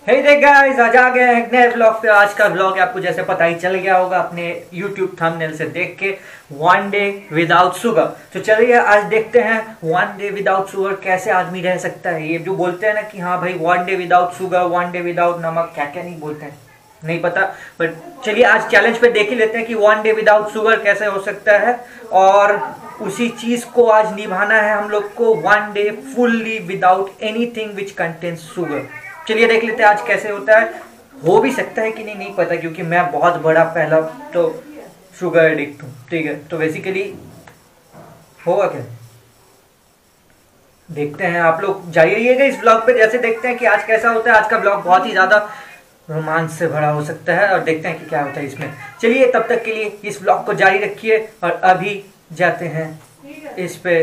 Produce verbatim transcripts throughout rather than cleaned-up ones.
हे देख गाइस, आज आ गए हैं एक नए व्लॉग पे। आज का व्लॉग आपको जैसे पता ही चल गया होगा अपने यूट्यूब थंबनेल से देख के, वन डे विदाउट शुगर। तो चलिए आज देखते हैं वन डे विदाउट शुगर कैसे आदमी रह सकता है। ये जो बोलते हैं ना कि हाँ भाई one day without sugar, one day without नमक, क्या क्या नहीं बोलते हैं नहीं पता, बट चलिए आज चैलेंज पे देख ही लेते हैं कि वन डे विदाउट शुगर कैसे हो सकता है। और उसी चीज को आज निभाना है हम लोग को, one day fully without anything which contains sugar. चलिए देख लेते हैं आज कैसे होता है। हो भी सकता है कि नहीं नहीं पता, क्योंकि मैं बहुत बड़ा पहला तो शुगर एडिक्ट हूँ, ठीक है। तो बेसिकली होगा क्या देखते हैं। आप लोग जाइए रहिएगा इस ब्लॉग पे, जैसे देखते हैं कि आज कैसा होता है। आज का ब्लॉग बहुत ही ज्यादा रोमांच से भरा हो सकता है और देखते हैं कि क्या होता है इसमें। चलिए तब तक के लिए इस ब्लॉग को जारी रखिए और अभी जाते हैं इस पे।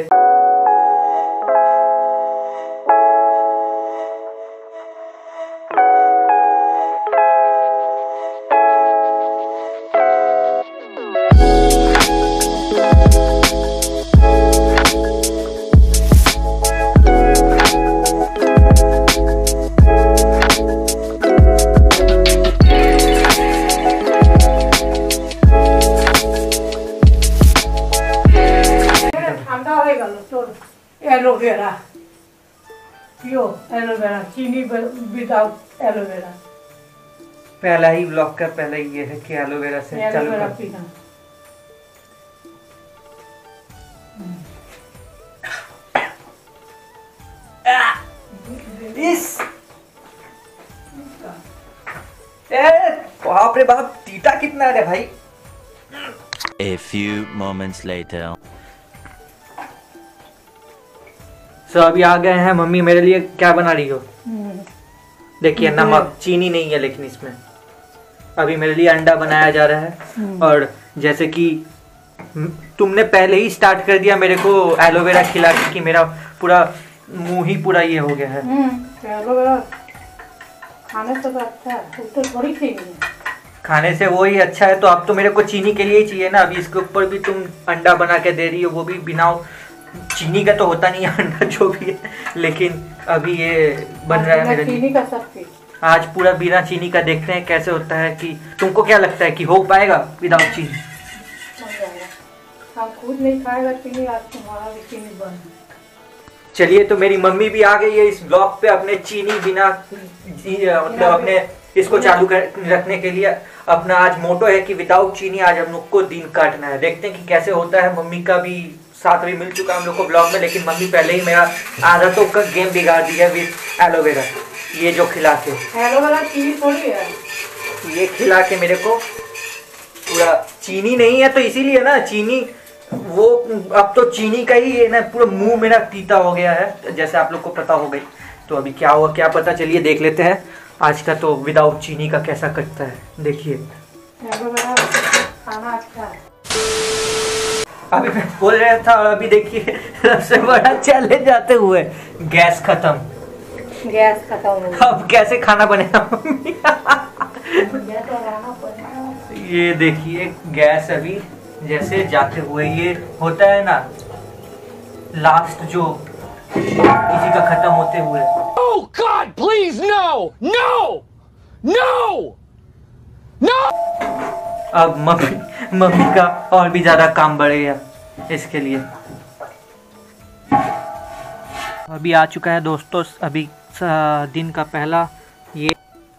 एलोवेरा पियो, एलोवेरा चीनी विदाउट एलोवेरा। पहला ही ब्लॉग का पहला ही ये है कि एलोवेरा से चालू कर पीना। इस बाप रे बाप, तीता कितना है भाई। A few moments later. So so, अभी आ गए हैं। मम्मी मेरे लिए क्या बना रही हो? देखिए नमक, चीनी नहीं है लेकिन इसमें। अभी मेरे लिए अंडा बनाया जा रहा है और जैसे कि तुमने पहले ही स्टार्ट कर दिया मेरे को एलोवेरा खिला के कि मेरा पूरा मुंह ही पूरा ये हो गया है। एलोवेरा खाने से तो अच्छा है, तो थोड़ी चीनी खाने से वो ही अच्छा है। तो अब तो मेरे को चीनी के लिए ही चाहिए ना। अभी इसके ऊपर भी तुम अंडा बना के दे रही हो, वो भी बिना चीनी का तो होता नहीं है अंडा जो भी है, लेकिन अभी ये बन रहा है मेरे लिए। का सब आज पूरा बिना चीनी का देखते हैं कैसे होता है। कि तुमको क्या लगता है कि हो पाएगा विदाउट चीनी? हम खुद नहीं खाएगा चीनी, आज तुम्हारा भी चीनी बंद। चलिए तो मेरी मम्मी भी आ गई है इस ब्लॉग पे अपने चीनी बिना मतलब अपने इसको चालू कर रखने के लिए। अपना आज मोटो है कि विदाउट चीनी आज हम लोग को दिन काटना है। देखते हैं कि कैसे होता है। मम्मी का भी साथ भी मिल चुका हम लोग को ब्लॉग में, लेकिन मम्मी पहले ही मेरा आदतों का गेम बिगाड़ दिया विद एलोवेरा। ये जो खिला के एलोवेरा चीनी थोड़ी है, ये खिला के मेरे को पूरा चीनी नहीं है तो इसीलिए ना चीनी वो अब तो चीनी का ही है ना, पूरा मुंह मेरा तीता हो गया है जैसे आप लोग को पता हो गई। तो अभी क्या हुआ क्या पता, चलिए देख लेते हैं आज का तो विदाउट चीनी का कैसा कटता है। देखिए एलोवेरा खाना अच्छा है। अभी मैं बोल रहा था और अभी देखिए सबसे बड़ा चैलेंज आते हुए गैस खत्म। गैस खत्म हो गया। अब कैसे खाना बनेगा मम्मी? ये देखिए गैस अभी जैसे जाते हुए ये होता है ना लास्ट जो इसी का खत्म होते हुए। Oh God, please no, no, no, no. अब मम्मी मम्मी का और भी ज्यादा काम बढ़ गया इसके लिए। अभी आ चुका है दोस्तों अभी दिन का पहला ये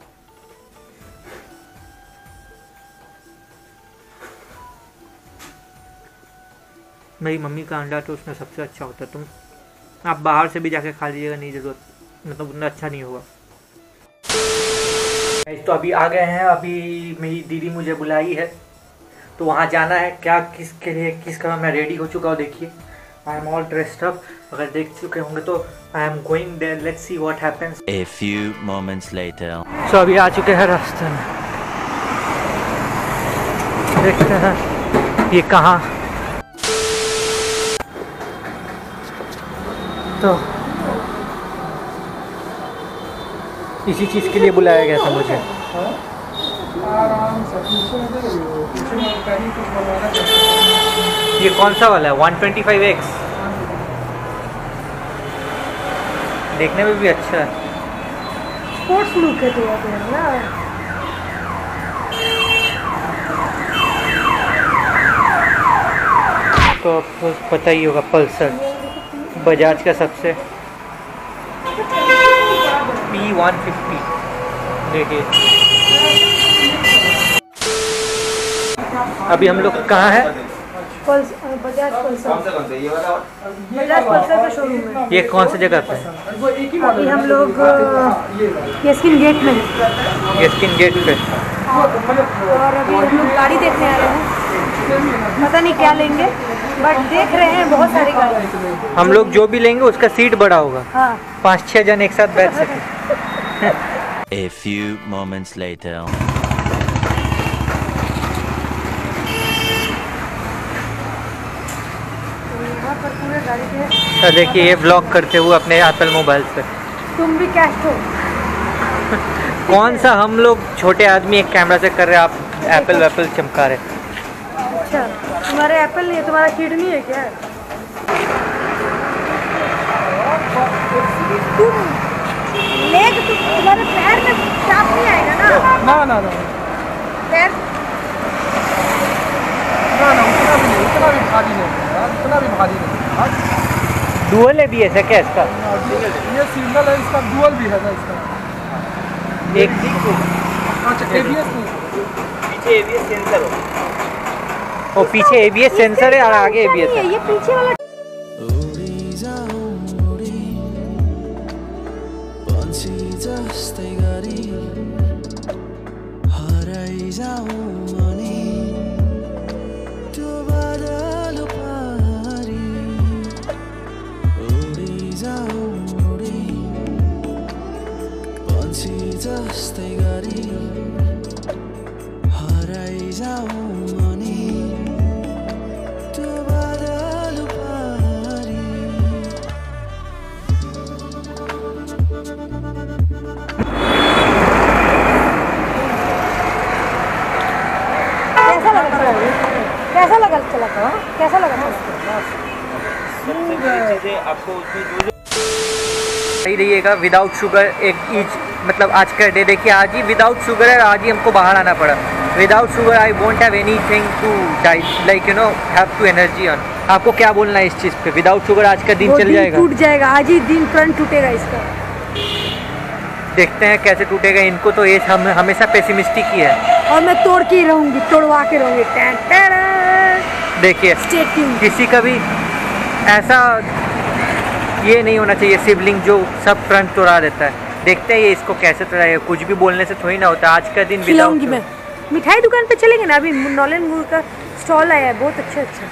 मेरी मम्मी का अंडा तो उसमें सबसे अच्छा होता है। तुम आप बाहर से भी जाके खा लीजिएगा, नहीं जरूरत, मतलब उतना अच्छा नहीं होगा। तो अभी आ गए हैं। अभी मेरी दीदी मुझे बुलाई है तो वहाँ जाना है। क्या किसके लिए किस का मैं रेडी हो चुका हूँ। देखिए I am all dressed up. अगर देख चुके होंगे तो I am going there, let's see what happens. A few moments later. So अभी आ चुके हैं रास्ते में। देखते हैं ये कहाँ। तो इसी चीज़ के लिए बुलाया गया था मुझे। ये कौन सा वाला है? वन ट्वेंटी फाइव एक्स देखने में भी अच्छा है। स्पोर्ट्स लुक है तो अब ना। तो आपको पता ही होगा पल्सर बजाज का सबसे पी वन फिफ्टी। देखिए अभी हम लोग कहाँ है? Pulse Bajaj Pulsar Bajaj Pulsar का शोरूम है। ये कौन सी जगह पे है? अभी हम लोग यस्किन गेट में हैं। यस्किन गेट पे। और अभी हम लोग गाड़ी देखने आ रहे हैं, पता नहीं क्या लेंगे बट देख रहे हैं बहुत सारी गाड़ी। हम लोग जो भी लेंगे उसका सीट बड़ा होगा। हाँ पाँच छह जन एक साथ बैठ सके। A few moments later. यहाँ पर पूरे गाड़ी के। तो देखिए ये ब्लॉग करते हुए अपने एप्पल मोबाइल से। तुम भी कैश हो। कौन सा हम लोग छोटे आदमी एक कैमरा से कर रहे हैं, आप एप्पल वैपल चमका रहे। अच्छा तुम्हारे एप्पल नहीं है, तुम्हारा किडनी है क्या? तुम लेग तुम तुम्हारे पैर में चाप नहीं आएगा ना? ना ना ना पैर ना ना उतना भी नहीं, उतना भी भारी नहीं है, उतना भी भारी नहीं है। डुअल है भी ऐसा क्या इसका? ये सिग्नल है, इसका डुअल भी है ना इसका। एक अच्छा एबीएस नहीं, पीछे एबीएस सेंसर हो। ओ पीछे एबीएस सेंसर है और आगे एबीएस है। ये पीछे वाला जस्तै गरी हराइ जाऊ मनी त्यो बादल पारी। कैसा लगा? कैसा लगा चला था? कैसा लगा? चीजें आपको उसमें जो सही रहिएगा। विदाउट शुगर एक ईच मतलब आज का डे देखिए, आज ही विदाउट शुगर है, आज ही हमको बाहर आना पड़ा। Without sugar I won't have anything to diet like you know have to energy on. आपको क्या बोलना है इस चीज़ पे? विदाउट शुगर आज का दिन वो चल दिन जाएगा, टूट जाएगा, आज ही दिन तुरंत टूटेगा इसका। देखते हैं कैसे टूटेगा। इनको तो ये हम हमेशा पेसिमिस्टिक ही है और मैं तोड़ के ही रहूंगी, तोड़वा के रहूंगी। टैन टैन। देखिए Stay tuned। किसी का भी ऐसा ये नहीं होना चाहिए सिबलिंग जो सब फ्रंट तोड़ा देता है। देखते हैं ये इसको कैसे तोड़ाएगा। कुछ भी बोलने से थोड़ी ना होता। आज का दिन खिलाऊंगी मैं। मिठाई दुकान पे चलेंगे ना, अभी नॉलेन गुड़ का स्टॉल आया है, बहुत अच्छा अच्छा।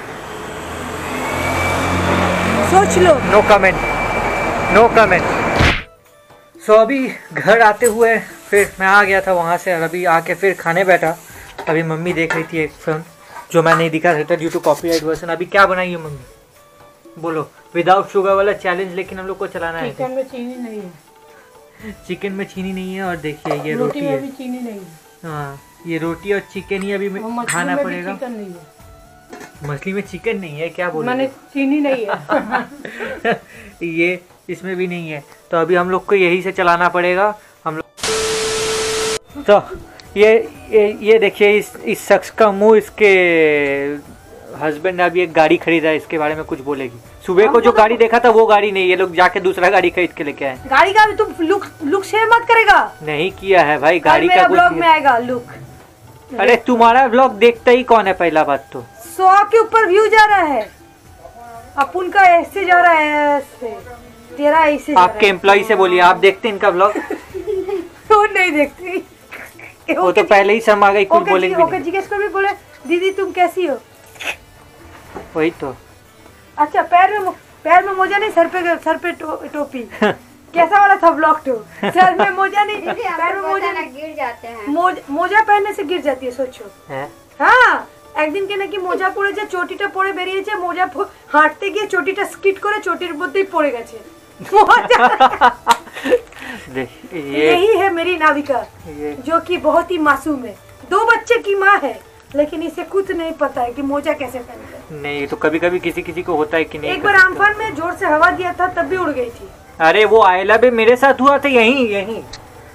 सोच लो। No comment, no comment. So अभी घर आते हुए फिर मैं आ गया था वहाँ से, और अभी आके फिर खाने बैठा। अभी मम्मी देख रही थी एक फिल्म जो मैं नहीं दिखा सकता ड्यू टू कॉपीराइट वर्जन। अभी क्या बनाई है मम्मी? बोलो। विदाउट शुगर वाला चैलेंज लेकिन हम लोग को चलाना है। चिकन में चीनी नहीं है। चिकन में चीनी नहीं है, और देखिए ये रोटी रोटी में है। भी चीनी नहीं है। हाँ ये रोटी और चिकन ही अभी और मछली खाना में भी पड़ेगा। चिकन नहीं है। मछली में चिकन नहीं है क्या बोल मैंने चीनी नहीं है। ये इसमें भी नहीं है, तो अभी हम लोग को यही से चलाना पड़ेगा हम लोग। तो ये ये, ये देखिए इस इस शख्स का मुंह, इसके हस्बैंड ने अभी एक गाड़ी खरीदा है, इसके बारे में कुछ बोलेगी। सुबह को जो गाड़ी देखा था वो गाड़ी नहीं, ये लोग जाके दूसरा गाड़ी खरीद के लेके आए। गाड़ी का भी तुम लुक लुक शेयर मत करेगा। नहीं किया है भाई गाड़ी का कुछ। ब्लॉग में आएगा लुक। अरे तुम्हारा ब्लॉग देखता ही कौन है? पहला बात तो सौ के ऊपर व्यू जा रहा है, अपन का ऐसे जा रहा है, ऐसे तेरा ऐसे। आपके एम्प्लॉय से बोलिए, आप देखते हैं इनका ब्लॉग? वो नहीं देखती। वो तो पहले ही शर्मा गई, कुछ बोलेंगे भी ओके नहीं। जिज्ञेस को भी बोले दीदी तुम कैसी हो? वही तो। अच्छा पैर में पैर में मोजा नहीं, सर पे सर पे टो, टोपी कैसा वाला था ब्लॉग तो? सर में मोजा नहीं, पैर में मोजा नहीं, गिर जाते हैं। मोज, मोजा पहनने से गिर जाती है, सोचो। है? हाँ একদিন কে নাকি মোজা পড়েছে, চটিটা পড়ে বেরিয়েছে, মোজা হাঁটতে গিয়ে চটিটা স্কিট করে চটির মধ্যেই পড়ে গেছে। ये यही है मेरी नाविका, ये जो कि बहुत ही मासूम है, दो बच्चे की माँ है, लेकिन इसे खुद नहीं पता है कि मोजा कैसे पहनते हैं। नहीं तो कभी कभी किसी किसी को होता है कि नहीं। एक बार आम्फान में जोर से हवा दिया था तब भी उड़ गई थी। अरे वो आयला भी मेरे साथ हुआ था, यहीं यहीं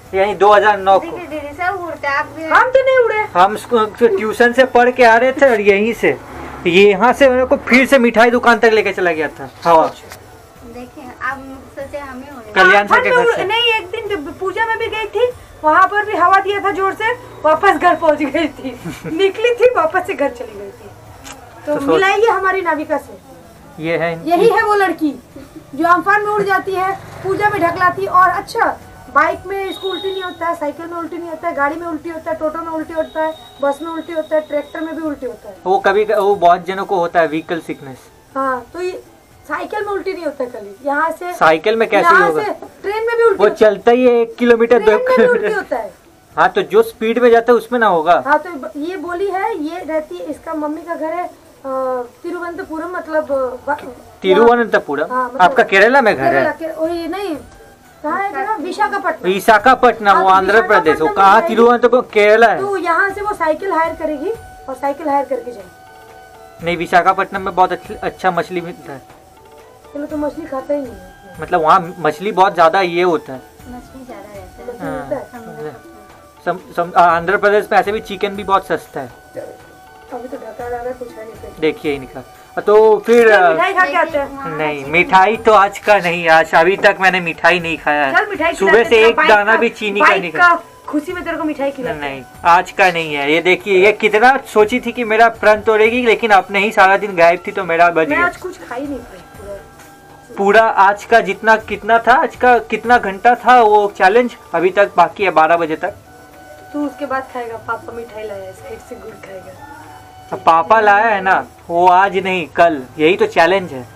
यही दो हज़ार नौ को। दीदी सब उड़ते आप भी। हम तो नहीं उड़े। हम ट्यूशन से पढ़ के आ रहे थे और यहीं से ये यहाँ से मेरे को फिर से मिठाई दुकान तक लेके चला गया था हवा। देखिए आप सोचे हम ही उड़े। कल्याण सर के हम घर से। नहीं, एक दिन जब पूजा में भी गई थी, वहाँ पर भी हवा दिया था जोर से, वापस घर पहुँच गई थी। निकली थी वापस से घर चली गई थी। तो, तो मिलाइए हमारी नाविका से। ये है यही है वो लड़की जो अम्फान में उड़ जाती है, पूजा में ढकलाती है। और अच्छा, बाइक में इसको उल्टी नहीं होता है, साइकिल में उल्टी नहीं होता है, गाड़ी में उल्टी होता है, टोटो में उल्टी होता है, बस में उल्टी होता है, ट्रैक्टर में भी उल्टी होता है। वो कभी वो बहुत जनों को होता है व्हीकल सिकनेस। हाँ, तो ये साइकिल में उल्टी नहीं होता है कभी। यहाँ से साइकिल में कैसे यहाँ होगा? से ट्रेन में भी उल्टी वो होता है। चलता ही है एक किलोमीटर दो ट्रेन में भी उल्टी किलोमीटर। होता है। हाँ तो जो स्पीड में जाता है उसमें ना होगा। हाँ, तो ये बोली है, ये रहती है, इसका मम्मी का घर है अ, तिरुवनंतपुरम, मतलब अ, तिरुवनंतपुरम। हाँ, मतलब आपका केरला में घर केरला है? के वही नहीं, कहाँ है जगह? विशाखापट्टनम। विशाखापट्टनम, हाँ, वो तो आंध्र प्रदेश। वो विशाखापट्टनम कहाँ? में तिरुवनंतपुरम केरला है। तो यहाँ से वो साइकिल हायर करेगी और साइकिल हायर करके जाएगी। नहीं, विशाखापट्टनम में बहुत अच्छा अच्छा मछली मिलता है। चलो, तो मछली खाता ही नहीं है। मतलब वहाँ मछली बहुत ज्यादा ये होता है। मछली ज्यादा रहता है। मछली हाँ। मिलता है। समुद्र का। सम, सम, आंध्र प्रदेश में ऐसे भी चिकन भी बहुत सस्ता है। अभी तो ढका रहा है, कुछ है नहीं पेट। देखिए इनका। तो फिर चल, मिठाई खा के आते हैं। नहीं, मिठाई तो आज का नहीं, आज अभी तक मैंने मिठाई नहीं खाया चल, मिठाई है। खिलाते सुबह से हैं, एक बाइक दाना का- भी चीनी का बाइक नहीं का खाया। खुशी में तेरे को मिठाई खिलाते हैं। नहीं, आज का नहीं है। ये देखिए, ये कितना सोची थी कि मेरा प्रण तोड़ेगी, लेकिन आपने ही सारा दिन गायब थी तो मेरा बच मैं गया। आज कुछ खा ही नहीं पाई पूरा। पूरा आज का जितना कितना था, आज का कितना घंटा था वो चैलेंज अभी तक बाकी है, बारह बजे तक। तू उसके बाद खाएगा। पापा मिठाई लाया है, साइड से गुड़ खाएगा। अब पापा लाया है ना, वो आज नहीं कल, यही तो चैलेंज है।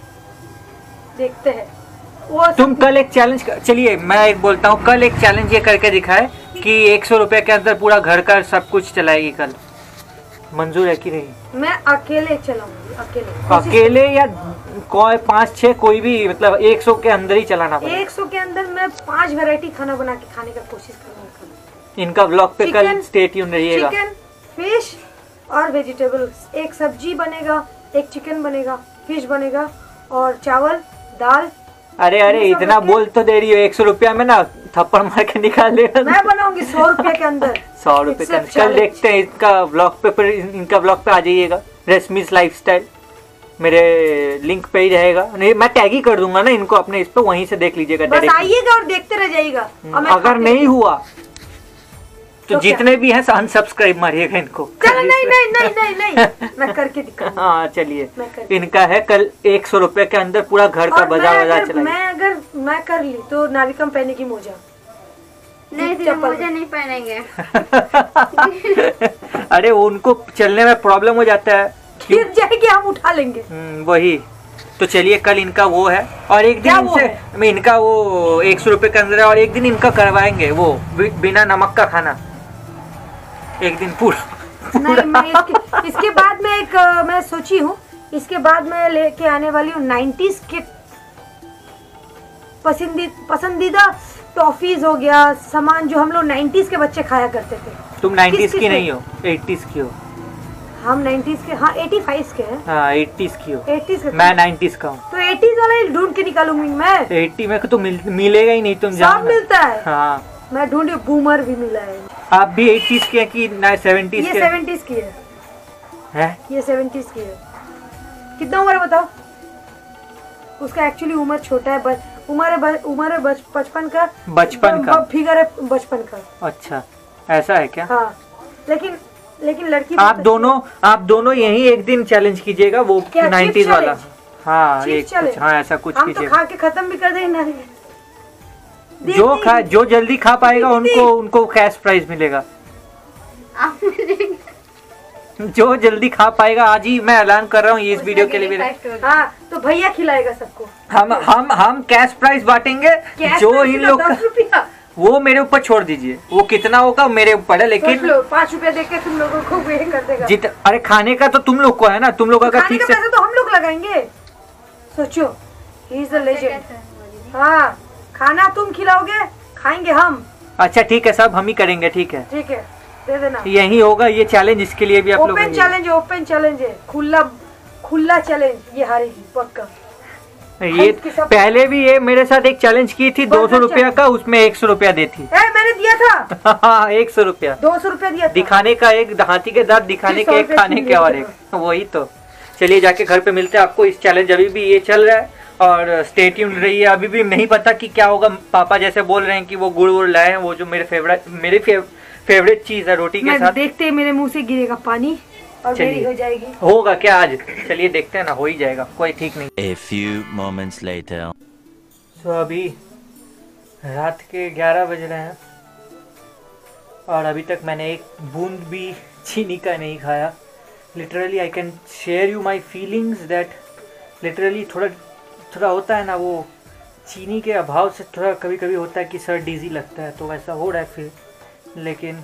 देखते हैं वो तुम कल एक चैलेंज, चलिए मैं एक बोलता हूँ, कल एक चैलेंज ये करके दिखाए कि एक सौ रुपए के अंदर पूरा घर का सब कुछ चलाएगी। कल मंजूर है कि नहीं? मैं अकेले चलाऊंगी, अकेले अकेले या कोई पाँच छह, कोई भी, मतलब एक सौ के अंदर ही चलाना पड़ेगा। एक सौ के अंदर मैं पांच वैरायटी खाना बना के खाने का कोशिश करूंगी। इनका ब्लॉग पे कल चिकन- स्टे ट्यून रहिएगा। चिकन, फिश और वेजिटेबल्स। एक सब्जी बनेगा, एक चिकन बनेगा, फिश बनेगा और चावल, दाल। अरे अरे ये सब इतना रखे। बोल तो दे रही हो, एक सौ रुपया में ना थप्पड़ मार के निकाल लेना। मैं बनाऊंगी सौ रुपए के अंदर। सौ रुपए It's का a कल challenge। देखते हैं इनका ब्लॉग पे, पर इनका ब्लॉग पे आ जाइएगा, रेशमीज लाइफस्टाइल मेरे लिंक पे ही रहेगा। नहीं, मैं टैग ही कर दूंगा ना इनको अपने इस पे, वहीं से देख लीजिएगा बस डायरेक्ट। आइएगा और देखते रह जाइएगा। और मैं अगर खाते नहीं रहूंगी। हुआ तो तो क्या? जितने भी हैं अनसब्सक्राइब मारिएगा इनको। चलो, नहीं नहीं नहीं नहीं नहीं मैं करके दिखाऊंगी। हाँ चलिए, मैं करके- इनका है कल एक सौ रुपए के अंदर पूरा घर का और बाजार मैं बाजार अगर चलाएगी। मैं अगर मैं कर ली तो नाविकम पहने की मोजा। नहीं दीदी चप्पल। मुझे नहीं पहनेंगे। अरे उनको चलने में प्रॉब्लम हो जाता है। गिर जाएगी, हम उठा लेंगे। हम्म, वही तो। चलिए कल इनका वो है, और एक दिन क्या वो इनसे है? मैं इनका वो एक सौ रुपए के अंदर है, और एक दिन इनका करवाएंगे वो बि- बिना नमक का खाना, एक दिन पूरा। नहीं, मैं इसके, इसके बाद में एक अ, मैं सोची हूँ, इसके बाद मैं लेके आने वाली हूँ नाइन्टीज के पसंदी पसंदीदा टॉफीज हो गया, सामान जो हम लोग नाइन्टीज के बच्चे खाया करते थे। तुम नाइन्टीज किस- की किस नहीं हो, एट्टीज की हो। हम नाइन्टीज के, हाँ पचासी के हैं। हाँ एट्टीज की हो, एटीज के मैं नाइन्टीज का हूँ। तो एटीज वाला ही ढूंढ के निकालूंगी मैं। एट्टी में तो मिल, मिलेगा ही नहीं, तुम सब जानो। मिलता है। हाँ, मैं ढूंढी, बूमर भी मिला है। आप भी एट्टीज के हैं कि सेवेंटीज ये के सेवेंटीज की है, हैं? ये सेवेंटीज की है। कितना उम्र है बताओ? उसका एक्चुअली उम्र छोटा है, बस उम्र है ब- उम्र है बच- बचपन का, बचपन का। फिगर है बचपन का। अच्छा, ऐसा है क्या? हाँ, लेकिन लेकिन लड़की आप बहुत दोनों आप दोनों यही एक दिन चैलेंज कीजिएगा, वो क्या, नाइन्टीज chip वाला। challenge? हाँ Chip एक कुछ, challenge? हाँ ऐसा कुछ हम तो कीजिएगा। खा के खत्म भी कर देंगे ना। जो खा जो जल्दी खा पाएगा उनको उनको कैश प्राइज मिलेगा। आप मुझे जो जल्दी खा पाएगा, आज ही मैं ऐलान कर रहा हूँ ये इस वीडियो के लिए भी। हाँ, तो भैया खिलाएगा सबको। हम हम हम कैश प्राइज बांटेंगे, कैश जो प्राइज इन तो लोग दस का- रुपया। वो मेरे ऊपर छोड़ दीजिए, वो कितना होगा मेरे ऊपर है, सोच लेकिन लो, पाँच रुपया देख के तुम लोगों को वे कर देगा। जित अरे खाने का तो तुम लोग को है ना, तुम लोग अगर खाने ठीक का से पैसा तो हम लोग लगाएंगे। सोचो, ही इज द लेजेंड। हाँ, खाना तुम खिलाओगे, खाएंगे हम। अच्छा ठीक है, सब हम ही करेंगे, ठीक है ठीक है, दे देना। यही होगा ये चैलेंज, इसके लिए भी आप लोग ओपन चैलेंज है, ओपन चैलेंज है, खुला खुला चैलेंज। ये हारेगी पक्का। ये हेल्थ के सब- पहले भी ये मेरे साथ एक चैलेंज की थी दो सौ रुपया का, उसमें एक सौ रुपया देती। ए, मैंने दिया था एक सौ रुपया दो सौ रुपया दिया था। दिखाने का, एक हाथी के दांत दिखाने के, एक खाने के और एक, वही तो। चलिए जाके घर पे मिलते हैं आपको। इस चैलेंज अभी भी ये चल रहा है और स्टे ट्यून्ड रही है। अभी भी नहीं पता कि क्या होगा। पापा जैसे बोल रहे हैं कि वो गुड़ वुड़ लाए हैं, वो जो मेरे फेवरेट मेरी फेवरेट चीज है रोटी के साथ। देखते हैं मेरे मुंह से गिरेगा पानी और मेरी हो जाएगी। होगा क्या आज? चलिए देखते हैं ना, हो ही जाएगा, कोई ठीक नहीं। A few moments later. So so, अभी रात के ग्यारह बज रहे हैं और अभी तक मैंने एक बूंद भी चीनी का नहीं खाया। Literally I can share you my feelings that literally थोड़ा थोड़ा होता है ना, वो चीनी के अभाव से थोड़ा कभी कभी होता है कि सर डिजी लगता है, तो वैसा हो रहा है फिर। लेकिन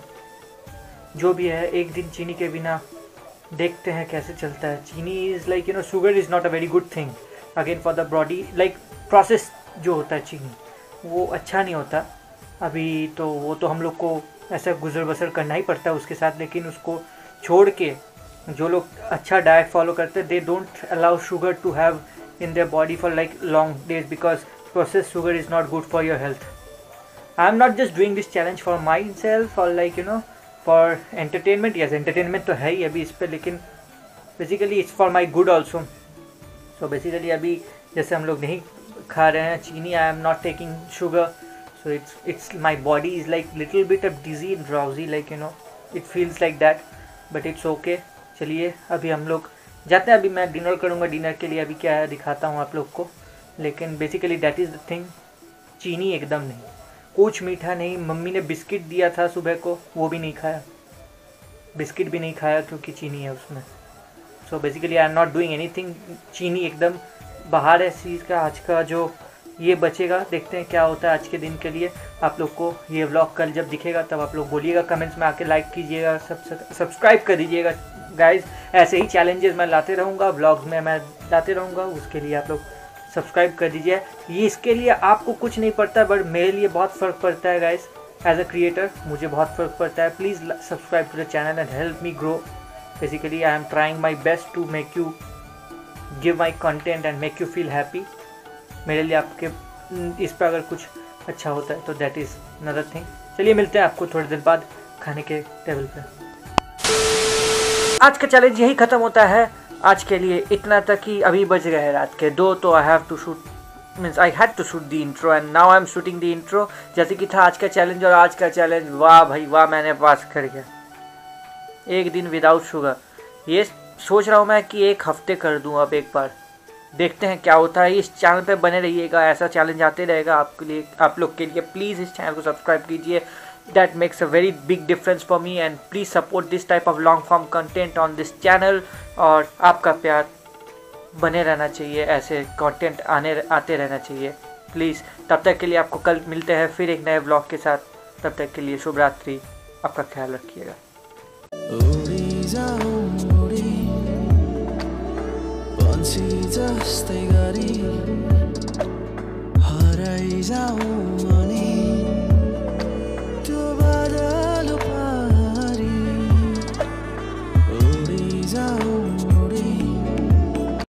जो भी है, एक दिन चीनी के बिना देखते हैं कैसे चलता है। चीनी is like you know sugar is not a very good thing again for the body. Like process जो होता है चीनी, वो अच्छा नहीं होता। अभी तो वो तो हम लोग को ऐसा गुजर बसर करना ही पड़ता है उसके साथ। लेकिन उसको छोड़ के जो लोग अच्छा डाइट फॉलो करते हैं, they don't allow sugar to have in their body for like long days because process sugar is not good for your health. I am not just doing this challenge for myself और like you know for entertainment. Yes, entertainment तो है ही अभी इस पर, लेकिन basically it's for my good also. So basically अभी जैसे हम लोग नहीं खा रहे हैं चीनी, I am not taking sugar, so it's it's my body is like little bit of dizzy and drowsy, like you know it feels like that, but it's okay. चलिए अभी हम लोग जाते हैं। अभी मैं डिनर करूँगा। डिनर के लिए अभी क्या है दिखाता हूँ आप लोग को। लेकिन basically that is the thing, चीनी एकदम नहीं, कुछ मीठा नहीं। मम्मी ने बिस्किट दिया था सुबह को, वो भी नहीं खाया। बिस्किट भी नहीं खाया क्योंकि चीनी है उसमें। So basically I am not doing anything. चीनी एकदम बाहर है इस चीज़ का। आज का जो ये बचेगा, देखते हैं क्या होता है आज के दिन के लिए। आप लोग को ये व्लॉग कल जब दिखेगा तब आप लोग बोलिएगा, कमेंट्स में आके लाइक कीजिएगा, सब्सक्राइब कर दीजिएगा गाइज। ऐसे ही चैलेंजेस मैं लाते रहूँगा, व्लॉग्स में मैं लाते रहूँगा, उसके लिए आप लोग सब्सक्राइब कर दीजिए। ये इसके लिए आपको कुछ नहीं पड़ता, बट मेरे लिए बहुत फ़र्क पड़ता है गाइस। एज अ क्रिएटर मुझे बहुत फ़र्क पड़ता है। Please subscribe to the channel and help me grow. Basically I am trying my best to make you give my content and make you feel happy. मेरे लिए आपके इस पर अगर कुछ अच्छा होता है तो दैट इज़ अनदर थिंग। चलिए मिलते हैं आपको थोड़ी देर बाद खाने के टेबल पे। आज का चैलेंज यही ख़त्म होता है। आज के लिए इतना तक ही। अभी बज गए हैं रात के दो, तो I have to shoot means I had to shoot the intro and now I am shooting the intro. जैसे कि था आज का चैलेंज, और आज का चैलेंज वाह भाई वाह, मैंने पास कर गया। एक दिन विदाउट शुगर, ये सोच रहा हूँ मैं कि एक हफ्ते कर दूँ। अब एक बार देखते हैं क्या होता है। इस चैनल पे बने रहिएगा, ऐसा चैलेंज आते रहेगा आपके लिए, आप लोग के लिए। प्लीज़ इस चैनल को सब्सक्राइब कीजिए, that makes a very big difference for me, and please support this type of long form content on this channel। और आपका प्यार बने रहना चाहिए, ऐसे कंटेंट आने आते रहना चाहिए प्लीज़। तब तक के लिए आपको कल मिलते हैं फिर एक नए व्लॉग के साथ। तब तक के लिए शुभ रात्रि, आपका ख्याल रखिएगा। उडी जाऊं उडी पंछी जस्तै गरी हराइ जाऊं